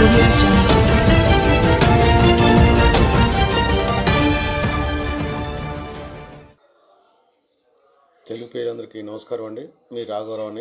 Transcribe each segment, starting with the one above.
audio jungle. Telugu పేరందరికీ నమస్కారం అండి. మీ రాఘవరావుని.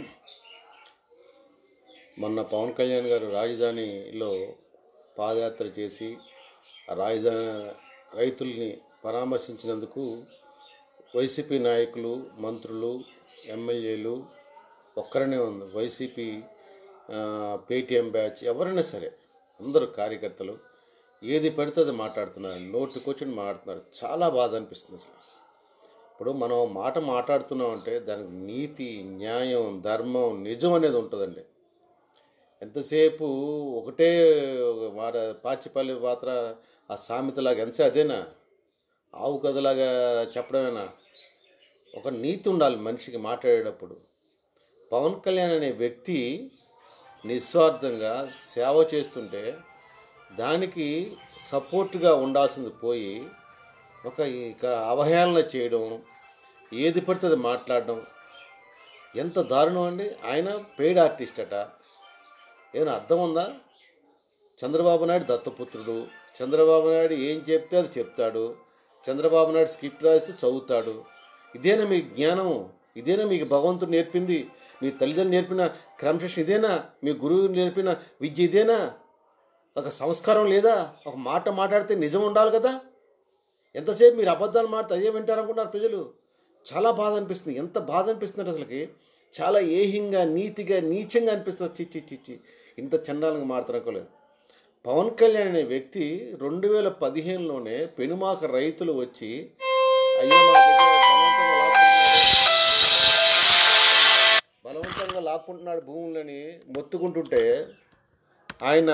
మొన్న పవన్ కళ్యాణ్ గారు రాజధానిలో పాదయాత్ర చేసి రాజధాని రైతుల్ని పరామర్శించినందుకు వైసీపీ నాయకులు, మంత్రులు, ఎమ్మెల్యేలు ఒక్కరనే ఉంది. వైసీపీ పేటీఎం బ్యాచ్ ఎవరైనా సరే అందరూ కార్యకర్తలు ఏది పడితే అది మాట్లాడుతున్నారు, నోటికొచ్చి మాట్లాడుతున్నారు. చాలా బాధ అనిపిస్తుంది. అసలు ఇప్పుడు మనం మాట మాట్లాడుతున్నామంటే దానికి నీతి, న్యాయం, ధర్మం, నిజం అనేది ఉంటుందండి. ఎంతసేపు ఒకటే మాట పాచిపల్లి పాత్ర ఆ సామెతలాగా ఎంతసేపు అదేనా, ఆవు కథలాగా చెప్పడమేనా? ఒక నీతి ఉండాలి మనిషికి మాట్లాడేటప్పుడు. పవన్ కళ్యాణ్ అనే వ్యక్తి నిస్వార్థంగా సేవ చేస్తుంటే దానికి సపోర్ట్గా ఉండాల్సింది పోయి ఇక అవహేళన చేయడం, ఏది పడితే అది మాట్లాడడం ఎంత దారుణం అండి. ఆయన పెయిడ్ ఆర్టిస్ట్ అట. ఏమైనా అర్థం ఉందా? చంద్రబాబు నాయుడు దత్తపుత్రుడు. చంద్రబాబు నాయుడు ఏం చెప్తే అది చెప్తాడు. చంద్రబాబు నాయుడు స్క్రిప్ట్ రాస్తే చదువుతాడు. ఇదేనా మీ జ్ఞానం? ఇదేనా మీకు భగవంతుడు నేర్పింది? మీ తల్లిదండ్రులు నేర్పిన క్రమశిక్షణ ఇదేనా? మీ గురువు నేర్పిన విద్య ఇదేనా? ఒక సంస్కారం లేదా? ఒక మాట మాట్లాడితే నిజం ఉండాలి కదా. ఎంతసేపు మీరు అబద్ధాలు మాట్లాడితే అదే వింటారనుకుంటారు ప్రజలు. చాలా బాధ అనిపిస్తుంది. ఎంత బాధ అనిపిస్తుంది అసలుకి. చాలా ఏహ్యంగా, నీతిగా, నీచంగా అనిపిస్తుంది. చిచ్చి ఇంత చండాలంగా మాట్లాడుకోలేదు. పవన్ కళ్యాణ్ అనే వ్యక్తి 2015లోనే పెనుమాక రైతులు వచ్చి అయ్యా మా దగ్గర బలవంతంగా లాక్కుంటున్నాడు భూములని మొత్తుకుంటుంటే ఆయన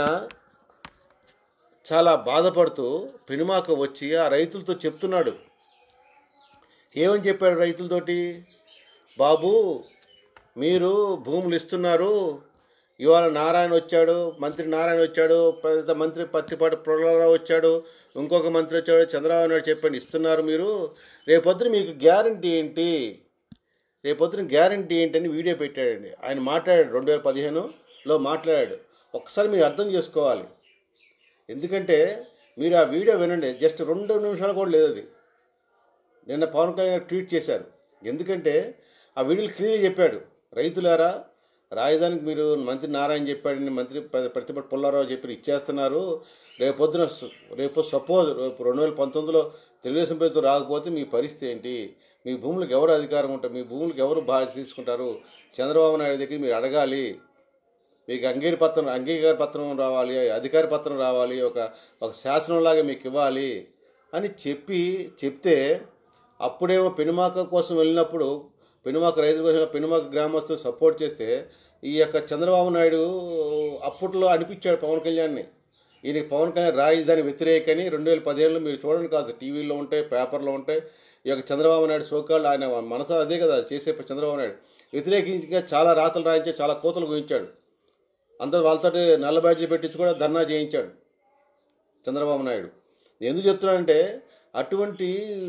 చాలా బాధపడుతూ పెనుమాక వచ్చి ఆ రైతులతో చెప్తున్నాడు. ఏమని చెప్పాడు రైతులతోటి? బాబు, మీరు భూములు ఇస్తున్నారు, ఇవాళ నారాయణ వచ్చాడు, మంత్రి నారాయణ వచ్చాడు, పెద్ద మంత్రి పత్తిపాటి పుల్లారావు వచ్చాడు, ఇంకొక మంత్రి వచ్చాడు, చంద్రబాబు నాయుడు చెప్పండి ఇస్తున్నారు మీరు. రేపొద్దున మీకు గ్యారంటీ ఏంటి? రేపొద్దున గ్యారంటీ ఏంటి అని వీడియో పెట్టాడండి. ఆయన మాట్లాడాడు, 2015లో మాట్లాడాడు. ఒక్కసారి మీరు అర్థం చేసుకోవాలి. ఎందుకంటే మీరు ఆ వీడియో వినండి. జస్ట్ 2 నిమిషాలు కూడా లేదు అది. నిన్న పవన్ కళ్యాణ్ ట్వీట్ చేశారు. ఎందుకంటే ఆ వీడియోలు క్లియర్గా చెప్పాడు, రైతులారా రాజధానికి మీరు మంత్రి నారాయణ చెప్పాడని, మంత్రి ప్రతిపక్ష పుల్లారావు చెప్పి ఇచ్చేస్తున్నారు. రేపు సపోజ్ 2019లో తెలుగుదేశం ప్రభుత్వం రాకపోతే మీ పరిస్థితి ఏంటి? మీ భూములకు ఎవరు అధికారం ఉంటారు? మీ భూములకు ఎవరు బాధ్యత తీసుకుంటారు? చంద్రబాబు నాయుడు దగ్గర మీరు అడగాలి. మీకు అంగీకార పత్రం రావాలి, అధికార పత్రం రావాలి, ఒక శాసనంలాగా మీకు ఇవ్వాలి అని చెప్తే అప్పుడేమో పెనుమాక కోసం వెళ్ళినప్పుడు పెనుమాక రైతుల కోసం పెనుమాక గ్రామస్తులు సపోర్ట్ చేస్తే ఈ యొక్క చంద్రబాబు నాయుడు అప్పట్లో అనిపించాడు పవన్ కళ్యాణ్ని. ఈయనకి పవన్ కళ్యాణ్ రాజధాని వ్యతిరేకని 2015లో మీరు చూడండి కాదు, టీవీలో ఉంటాయి, పేపర్లో ఉంటాయి. ఈ యొక్క చంద్రబాబు నాయుడు సోకాళ్ళు ఆయన మనసు అదే కదా చేసే. చంద్రబాబు నాయుడు వ్యతిరేకించగా చాలా రాతలు రాయించి చాలా కోతలు గురించాడు. అందరూ వాళ్ళతో నల్ల బ్యాడ్జీలు పెట్టించి కూడా ధర్నా చేయించాడు చంద్రబాబు నాయుడు. ఎందుకు చెప్తున్నానంటే అటువంటి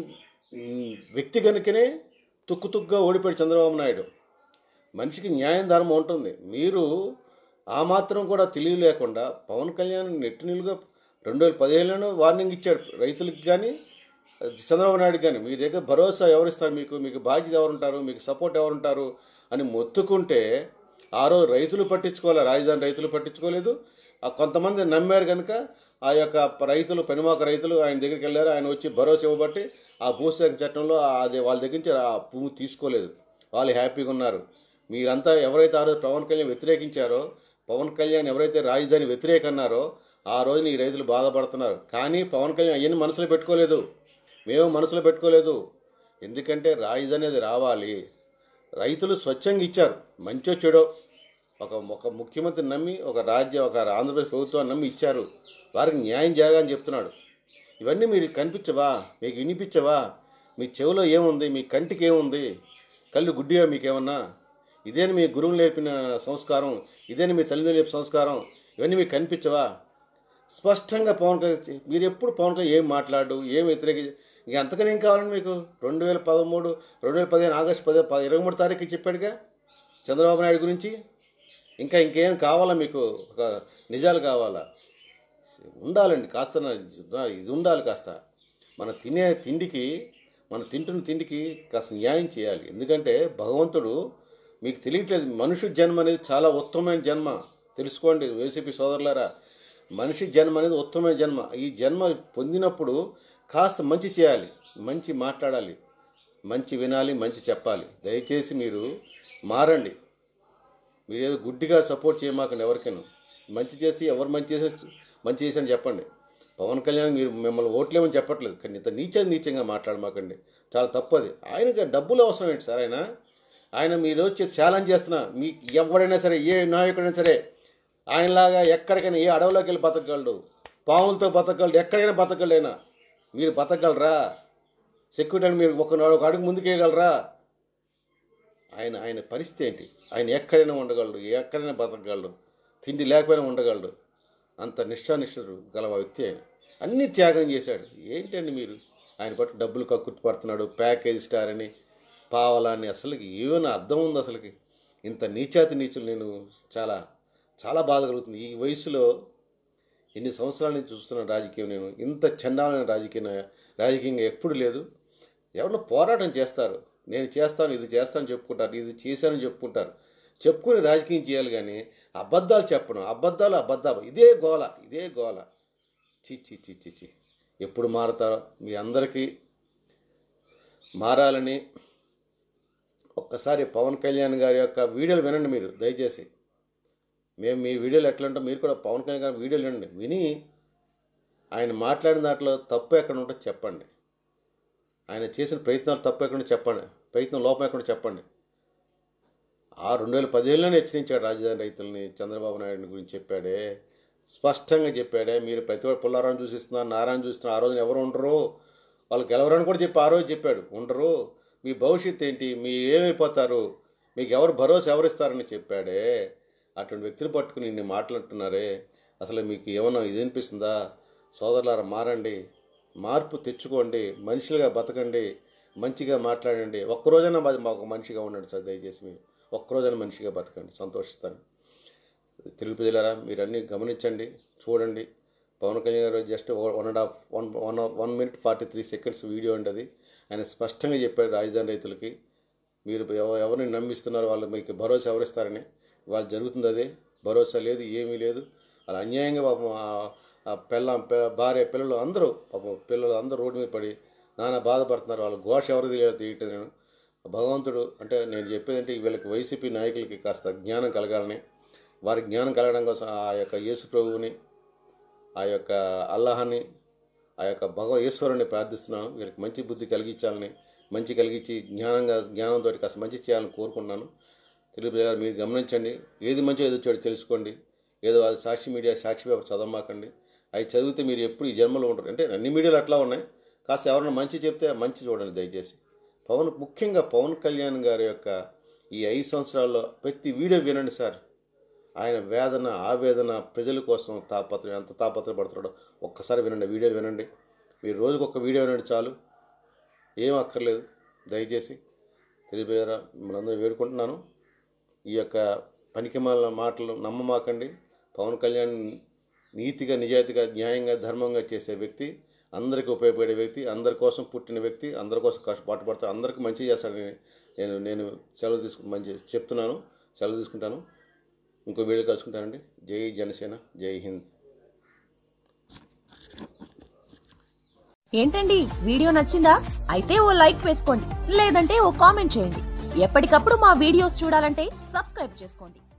వ్యక్తి కనుకనే తుక్కుగా ఓడిపోయాడు చంద్రబాబు నాయుడు. మనిషికి న్యాయం, ధర్మం ఉంటుంది. మీరు ఆ మాత్రం కూడా తెలివి లేకుండా పవన్ కళ్యాణ్ నెట్టినిలుగా 2015లోనే వార్నింగ్ ఇచ్చాడు రైతులకు కానీ చంద్రబాబు నాయుడు కానీ. మీ దగ్గర భరోసా ఎవరిస్తారు? మీకు బాధ్యత ఎవరుంటారు? మీకు సపోర్ట్ ఎవరుంటారు అని మొత్తుకుంటే ఆ రోజు రైతులు పట్టించుకోవాలి, రాజధాని రైతులు పట్టించుకోలేదు. కొంతమంది నమ్మారు కనుక ఆ యొక్క రైతులు, పెనుమాక రైతులు ఆయన దగ్గరికి వెళ్ళారు. ఆయన వచ్చి భరోసా ఇవ్వబట్టి ఆ భూసేకరణ చట్టంలో అది వాళ్ళ దగ్గర నుంచి ఆ భూమి తీసుకోలేదు. వాళ్ళు హ్యాపీగా ఉన్నారు. మీరంతా ఎవరైతే ఆ రోజు పవన్ కళ్యాణ్ వ్యతిరేకించారో, పవన్ కళ్యాణ్ ఎవరైతే రాజధాని వ్యతిరేక అన్నారో ఆ రోజున ఈ రైతులు బాధపడుతున్నారు. కానీ పవన్ కళ్యాణ్ అవన్నీ మనసులో పెట్టుకోలేదు, మేము మనసులో పెట్టుకోలేదు. ఎందుకంటే రాజధాని అది రావాలి. రైతులు స్వచ్ఛంగా ఇచ్చారు, మంచో చెడో ఒక ముఖ్యమంత్రి నమ్మి ఒక ఆంధ్రప్రదేశ్ ప్రభుత్వాన్ని నమ్మి ఇచ్చారు. వారికి న్యాయం జరగాలని చెప్తున్నాడు. ఇవన్నీ మీరు కనిపించవా? మీకు వినిపించవా? మీ చెవిలో ఏముంది? మీ కంటికి ఏముంది? కళ్ళు గుడ్డిగా మీకేమన్నా? ఇదేని మీ గురువులు నేర్పిన సంస్కారం? ఇదేని మీ తల్లిదండ్రులు నేర్పిన సంస్కారం? ఇవన్నీ మీకు కనిపించవా? స్పష్టంగా పవన్ కళ్యాణ్ మీరు ఎప్పుడు పవన్ కళ్యాణ్ ఏం మాట్లాడు, ఏం వ్యతిరేక ఇంక అంతకని ఏం కావాలండి మీకు? 2015 ఆగస్టు 23 తారీఖు చెప్పాడుగా చంద్రబాబు నాయుడు గురించి. ఇంకేం కావాలా మీకు? ఒక నిజాలు కావాలా? ఉండాలండి కాస్త, ఇది ఉండాలి కాస్త. మనం తింటున్న తిండికి కాస్త న్యాయం చేయాలి. ఎందుకంటే భగవంతుడు, మీకు తెలియట్లేదు, మనుష్య జన్మ అనేది చాలా ఉత్తమమైన జన్మ. తెలుసుకోండి వైసీపీ సోదరులారా, మనిషి జన్మ అనేది ఉత్తమమైన జన్మ. ఈ జన్మ పొందినప్పుడు కాస్త మంచి చేయాలి, మంచి మాట్లాడాలి, మంచి వినాలి, మంచి చెప్పాలి. దయచేసి మీరు మారండి. మీరేదో గుడ్డిగా సపోర్ట్ చేయమాకండి ఎవరికైనా. మంచి చేస్తే ఎవరు మంచి చేశారని చెప్పండి. పవన్ కళ్యాణ్ మీరు మిమ్మల్ని ఓట్లేమని చెప్పట్లేదు, కానీ ఇంత నీచంగా మాట్లాడమాకండి, చాలా తప్పది. ఆయనకి డబ్బులు అవసరం ఏంటి సార్? ఆయన మీరు వచ్చి ఛాలెంజ్ చేస్తున్నా, మీకు ఎవరైనా సరే, ఏ నాయకుడైనా సరే ఆయనలాగా ఎక్కడికైనా ఏ అడవులోకి వెళ్ళి బతకగలడు, పాములతో బతకగలడు, ఎక్కడికైనా బతకగలడు. అయినా మీరు బతకగలరా? సెక్యూరిటీ మీరు ఒక అడుగు ముందుకు వేయగలరా? ఆయన పరిస్థితి ఏంటి? ఆయన ఎక్కడైనా ఉండగలడు, ఎక్కడైనా బతకగలడు, తిండి లేకపోయినా ఉండగలడు. అంత నిష్ఠానిష్ఠుడు గల వ్యక్తి ఆయన. అన్నీ త్యాగం చేశాడు. ఏంటండి మీరు ఆయన పట్టు డబ్బులు కక్కుర్తి పడుతున్నాడు, ప్యాకేజ్ స్టార్ అని, పావలాన్ని. అసలుకి ఏమైనా అర్థం ఉంది అసలుకి? ఇంత నీచులు నేను చాలా చాలా బాధ కలుగుతుంది. ఈ వయసులో ఎన్ని సంవత్సరాల నుంచి చూస్తున్నాను రాజకీయం, నేను ఇంత చండాలమైన రాజకీయంగా ఎప్పుడు లేదు. ఎవరన్నా పోరాటం చేస్తారు, నేను చేస్తాను, ఇది చేస్తాను చెప్పుకుంటారు, ఇది చేశానని చెప్పుకుంటారు, చెప్పుకుని రాజకీయం చేయాలి. కానీ అబద్ధాలు చెప్పడం, అబద్ధాలు ఇదే గోల. చి ఎప్పుడు మారతారో? మీ అందరికీ మారాలని ఒక్కసారి పవన్ కళ్యాణ్ గారి యొక్క వీడియోలు వినండి మీరు దయచేసి. మేము మీ వీడియోలు ఎట్లా ఉంటాం, మీరు కూడా పవన్ కళ్యాణ్ గారి వీడియోలు వినండి. విని ఆయన మాట్లాడిన దాంట్లో తప్పు ఎక్కడ ఉంటుందో చెప్పండి. ఆయన చేసిన ప్రయత్నాలు తప్పు ఎక్కడ చెప్పండి, ప్రయత్నం లోపం ఎక్కడ చెప్పండి. 2015లోనే హెచ్చరించాడు రాజధాని రైతుల్ని, చంద్రబాబు నాయుడు గురించి చెప్పాడే, స్పష్టంగా చెప్పాడే. మీరు ప్రతి పుల్లారాన్ని చూసిస్తున్నారు, నారాయణ చూస్తున్నారు, ఆ రోజున ఎవరు ఉండరు, వాళ్ళు గెలవరని కూడా చెప్పి ఆ రోజు చెప్పాడు. ఉండరు, మీ భవిష్యత్తు ఏంటి, మీ ఏమైపోతారు, మీకు ఎవరు భరోసా ఎవరిస్తారని చెప్పాడే. అటువంటి వ్యక్తిని పట్టుకుని ఇన్ని మాట్లాడుతున్నారే. అసలు మీకు ఏమన్నా ఇది అనిపిస్తుందా? సోదరులారా, మారండి, మార్పు తెచ్చుకోండి, మనుషులుగా బతకండి, మంచిగా మాట్లాడండి. ఒక్కరోజైనా మాకు మనిషిగా ఉండండి సార్. దయచేసి మీరు ఒక్కరోజైనా మనిషిగా బతకండి, సంతోషిస్తాను. తెలుగు ప్రజలారా, మీరు అన్నీ గమనించండి, చూడండి. పవన్ కళ్యాణ్ గారు జస్ట్ 1 minute 43 seconds వీడియో అండి అది. ఆయన స్పష్టంగా చెప్పాడు రాజధాని రైతులకి, మీరు ఎవరిని నమ్మిస్తున్నారు, వాళ్ళు మీకు భరోసా ఎవరిస్తారని. వాళ్ళు జరుగుతుంది అదే, భరోసా లేదు, ఏమీ లేదు. అలా అన్యాయంగా పాపం భార్య పిల్లలు అందరూ రోడ్డు మీద పడి నానా బాధపడుతున్నారు. వాళ్ళ ఘోష ఎవరు తెలియటం. నేను భగవంతుడు అంటే నేను చెప్పేదంటే వీళ్ళకి వైసీపీ నాయకులకి కాస్త జ్ఞానం కలగాలని, వారి జ్ఞానం కలగడం కోసం ఆ యొక్క యేసు ప్రభువుని, ఆ యొక్క అల్లాహని, ఆ యొక్క ఈశ్వరుని ప్రార్థిస్తున్నాను. వీళ్ళకి మంచి బుద్ధి కలిగించాలని, మంచి కలిగించి జ్ఞానంతో కాస్త మంచి చేయాలని కోరుకుంటున్నాను. తెలుగు ప్రజలు మీరు గమనించండి, ఏది మంచో ఏదో చెడు తెలుసుకోండి. ఏదో అది సాక్షి మీడియా, సాక్షి పేపర్ చదవమాకండి. అవి చదివితే మీరు ఎప్పుడు ఈ జన్మలో ఉంటారు. అంటే అన్ని మీడియాలు అట్లా ఉన్నాయి, కాస్త ఎవరైనా మంచి చెప్తే మంచి చూడండి దయచేసి. ముఖ్యంగా పవన్ కళ్యాణ్ గారి యొక్క ఈ 5 సంవత్సరాల్లో ప్రతి వీడియో వినండి సార్. ఆయన వేదన, ఆవేదన, ప్రజల కోసం తాపత్రయం, ఎంత తాపత్రయపడుతున్నాడో ఒక్కసారి వినండి, వీడియోలు వినండి. మీరు రోజుకు ఒక వీడియో వినండి చాలు, ఏం అక్కర్లేదు. దయచేసి తెలియజేయరా మనందరూ వేడుకుంటున్నాను. ఈ యొక్క పనికిమాలిన మాటలు నమ్మమాకండి. పవన్ కళ్యాణ్ నీతిగా, నిజాయితీగా, న్యాయంగా, ధర్మంగా చేసే వ్యక్తి, అందరికీ ఉపయోగపడే వ్యక్తి, అందరి కోసం పుట్టిన వ్యక్తి, అందరి కోసం పాటుపడతారు, అందరికీ మంచి చేస్తాడని నేను సెలవు తీసుకుంటాను. ఇంకో వీడియో కలుసుకుంటానండి. జై జనసేన, జై హింద్. ఏంటండి వీడియో నచ్చిందా? అయితే ఓ లైక్ వేసుకోండి, లేదంటే ఓ కామెంట్ చేయండి. ఎప్పటికప్పుడు మా వీడియోస్ చూడాలంటే సబ్స్క్రైబ్ చేసుకోండి.